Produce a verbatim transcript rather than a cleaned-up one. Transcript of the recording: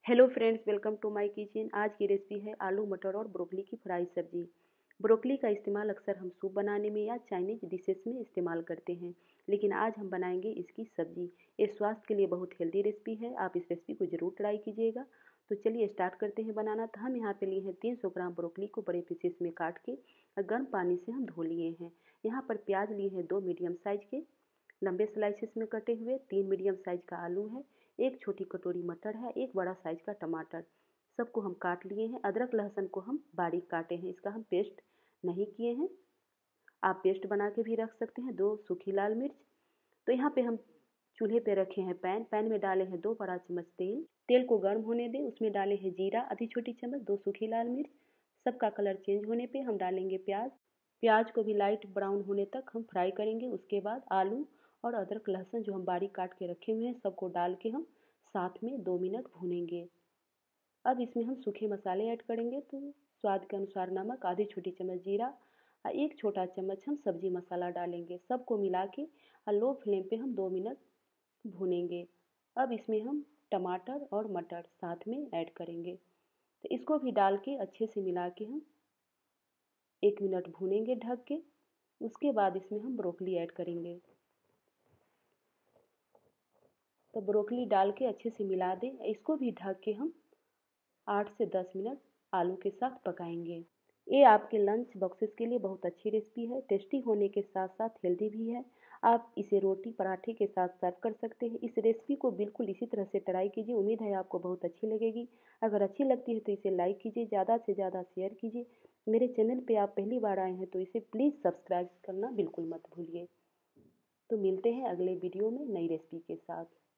Hello friends, welcome to my kitchen. आज की recipe है आलू मटर और ब्रोकली की फ्राई सब्जी। ब्रोकली का इस्तेमाल अक्सर हम सूप बनाने में या चाइनीज डिशेस में इस्तेमाल करते हैं, लेकिन आज हम बनाएंगे इसकी सब्जी। ये स्वास्थ्य के लिए बहुत हेल्दी रेसिपी है। आप इस रेसिपी को ज़रूर ट्राई कीजिएगा। तो चलिए स्टार्ट करते हैं बनाना। तो हम यहाँ पे लिए हैं तीन सौ ग्राम ब्रोकली को बड़े पीसेस में काट के और गर्म पानी से हम धो लिए हैं। यहाँ पर प्याज लिए हैं दो मीडियम साइज के लंबे स्लाइसेस में कटे हुए, तीन मीडियम साइज का आलू है, एक छोटी कटोरी मटर है, एक बड़ा साइज का टमाटर। सबको हम काट लिए हैं। अदरक लहसुन को हम बारीक काटे हैं, इसका हम पेस्ट नहीं किए हैं। आप पेस्ट बना के भी रख सकते हैं। दो सूखी लाल मिर्च। तो यहाँ पे हम चूल्हे पे रखे हैं पैन। पैन में डाले हैं दो बड़ा चम्मच तेल। तेल को गर्म होने दें। उसमें डाले हैं जीरा आधी छोटी चम्मच, दो सूखी लाल मिर्च। सबका कलर चेंज होने पे हम डालेंगे प्याज। प्याज को भी लाइट ब्राउन होने तक हम फ्राई करेंगे। उसके बाद आलू और अदरक लहसुन जो हम बारीक काट के रखे हुए हैं सबको डाल के हम साथ में दो मिनट भूनेंगे। अब इसमें हम सूखे मसाले ऐड करेंगे। तो स्वाद के अनुसार नमक, आधी छोटी चम्मच जीरा और एक छोटा चम्मच हम सब्जी मसाला डालेंगे। सबको मिला के लो फ्लेम पे हम दो मिनट भूनेंगे। अब इसमें हम टमाटर और मटर साथ में ऐड करेंगे। तो इसको भी डाल के अच्छे से मिला के हम एक मिनट भूनेंगे ढक के। उसके बाद इसमें हम ब्रोकली ऐड करेंगे। तो ब्रोकली डाल के अच्छे से मिला दें। इसको भी ढक के हम आठ से दस मिनट आलू के साथ पकाएंगे। ये आपके लंच बॉक्सेस के लिए बहुत अच्छी रेसिपी है। टेस्टी होने के साथ साथ हेल्दी भी है। आप इसे रोटी पराठे के साथ सर्व कर सकते हैं। इस रेसिपी को बिल्कुल इसी तरह से ट्राई कीजिए। उम्मीद है आपको बहुत अच्छी लगेगी। अगर अच्छी लगती है तो इसे लाइक कीजिए, ज़्यादा से ज़्यादा शेयर कीजिए। मेरे चैनल पे आप पहली बार आए हैं तो इसे प्लीज़ सब्सक्राइब करना बिल्कुल मत भूलिए। तो मिलते हैं अगले वीडियो में नई रेसिपी के साथ।